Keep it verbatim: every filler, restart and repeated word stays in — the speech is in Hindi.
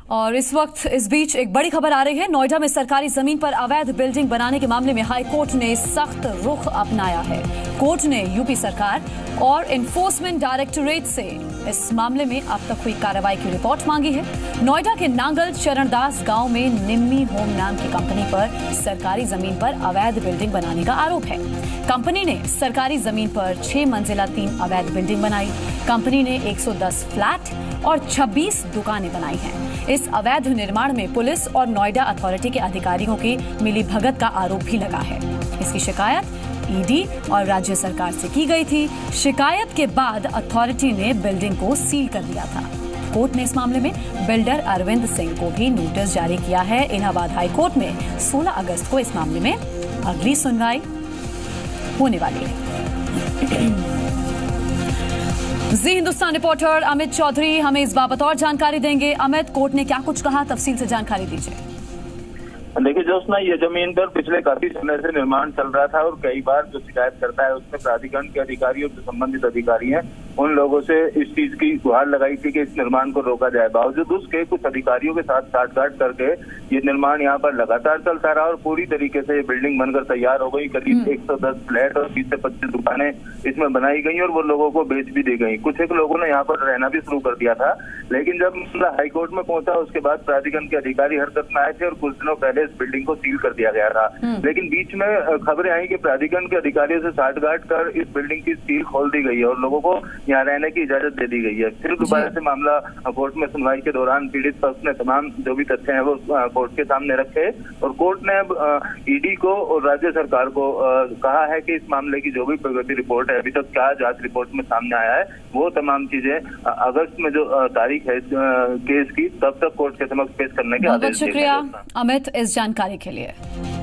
और इस वक्त इस बीच एक बड़ी खबर आ रही है। नोएडा में सरकारी जमीन पर अवैध बिल्डिंग बनाने के मामले में हाई कोर्ट ने सख्त रुख अपनाया है। कोर्ट ने यूपी सरकार और एनफोर्समेंट डायरेक्टोरेट से इस मामले में अब तक हुई कार्रवाई की रिपोर्ट मांगी है। नोएडा के नांगल चरणदास गांव में निम्मी होम नाम की कंपनी पर सरकारी जमीन पर अवैध बिल्डिंग बनाने का आरोप है। कंपनी ने सरकारी जमीन पर छह मंजिला तीन अवैध बिल्डिंग बनाई। कंपनी ने एक सौ दस फ्लैट और छब्बीस दुकानें बनाई हैं। इस अवैध निर्माण में पुलिस और नोएडा अथॉरिटी के अधिकारियों की मिलीभगत का आरोप भी लगा है। इसकी शिकायत ईडी और राज्य सरकार से की गई थी। शिकायत के बाद अथॉरिटी ने बिल्डिंग को सील कर दिया था। कोर्ट ने इस मामले में बिल्डर अरविंद सिंह को भी नोटिस जारी किया है। इलाहाबाद हाई कोर्ट में सोलह अगस्त को इस मामले में अगली सुनवाई होने वाली है। जी हिंदुस्तान रिपोर्टर अमित चौधरी हमें इस बाबत और जानकारी देंगे। अमित, कोर्ट ने क्या कुछ कहा, तफसील से जानकारी दीजिए। देखिए जोशना, ये जमीन पर पिछले काफी समय से निर्माण चल रहा था और कई बार जो शिकायत करता है उसमें प्राधिकरण के अधिकारी और जो संबंधित अधिकारी हैं उन लोगों से इस चीज की गुहार लगाई थी कि इस निर्माण को रोका जाए। बावजूद उसके कुछ अधिकारियों के साथ साठगांठ करके ये निर्माण यहाँ पर लगातार चलता रहा और पूरी तरीके से ये बिल्डिंग बनकर तैयार हो गई। करीब एक सौ दस फ्लैट और बीस से पच्चीस दुकानें इसमें बनाई गई और वो लोगों को बेच भी दी गई। कुछ एक लोगों ने यहाँ पर रहना भी शुरू कर दिया था, लेकिन जब मामला हाईकोर्ट में पहुंचा उसके बाद प्राधिकरण के अधिकारी हरकत में आए थे और कुछ दिनों पहले इस बिल्डिंग को सील कर दिया गया था। लेकिन बीच में खबरें आई कि प्राधिकरण के अधिकारियों से साठगांठ कर इस बिल्डिंग की सील खोल दी गई है और लोगों को यहाँ रहने की इजाजत दे दी गई है। फिर दोबारा से मामला कोर्ट में सुनवाई के दौरान पीड़ित पक्ष ने तमाम जो भी तथ्य हैं वो कोर्ट के सामने रखे और कोर्ट ने अब ईडी को और राज्य सरकार को कहा है कि इस मामले की जो भी प्रगति रिपोर्ट है, अभी तक क्या जांच रिपोर्ट में सामने आया है, वो तमाम चीजें अगस्त में जो तारीख है केस की तब तक कोर्ट के समक्ष पेश करने के आदेश दिए। शुक्रिया अमित इस जानकारी के लिए।